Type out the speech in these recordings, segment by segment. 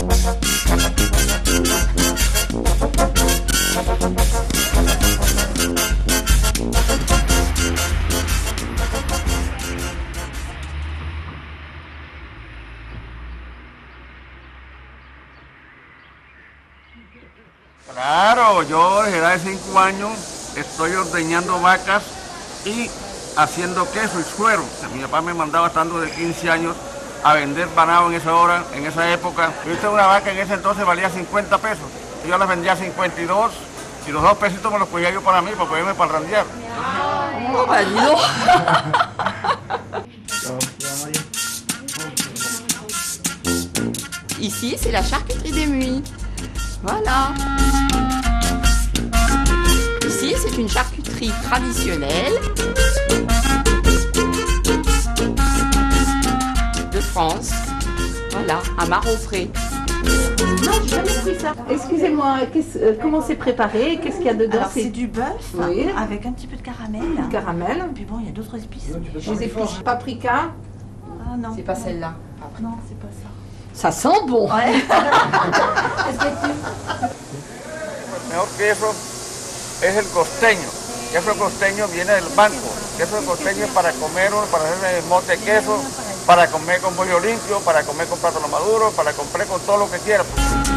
Claro, yo desde edad de 5 años estoy ordeñando vacas y haciendo queso y suero. Mi papá me mandaba estando de 15 años a vender banado en esa hora, en esa época. Viste, una vaca en ese entonces valía 50 pesos. Y yo las vendía a 52 y los 2 pesitos me los cogía yo para mí, para poderme parrandear. Oh, bah dis donc. Ici, c'est la charcuterie des Muys. Voilà. Ici, c'est une charcuterie traditionnelle de France. Voilà, à Marolles-Pré. Non, j'ai jamais pris ça. Excusez-moi, comment c'est préparé? Qu'est-ce qu'il y a dedans? Alors c'est du bœuf, oui, avec un petit peu de caramel. Caramel. Puis bon, il y a d'autres épices. Les épices. Paprika. Ah non. C'est pas celle-là. Non, c'est pas ça. Ça sent bon. Ouais. El mejor queso es el costeño. Queso costeño viene del banco. Queso costeño es para comer, para hacer mote de queso, para comer con pollo limpio, para comer con plátano maduro, para comer con todo lo que quiera.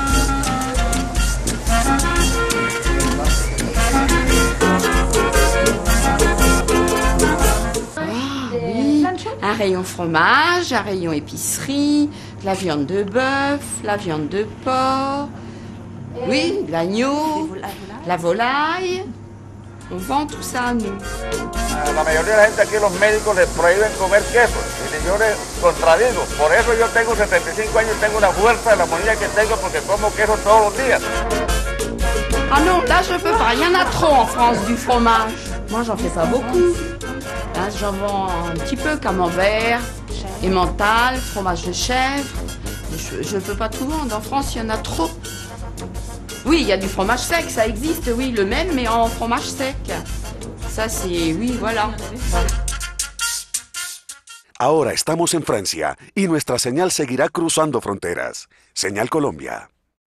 Un rayon fromage, un rayon épicerie, la viande de bœuf, la viande de porc, oui, l'agneau, la volaille. On vend tout ça, nous. La mayoría de la gente aquí, los médicos les prohíben comer queso. Y yo les contradigo. Por eso yo tengo 75 años y tengo una fuerza de la moneda que tengo porque como queso todos los días. Ah non, là je peux pas. Il y en a trop en France du fromage. Moi j'en fais pas beaucoup. Hein, j'en vends un petit peu, camembert, emmental, fromage de chèvre. Je peux pas tout vendre. En France, il y en a trop. Oui, il y a du fromage sec, ça existe, oui, le même, mais en fromage sec. Ça, c'est... oui, voilà. Ahora estamos en Francia y nuestra señal seguirá cruzando fronteras. Señal Colombia.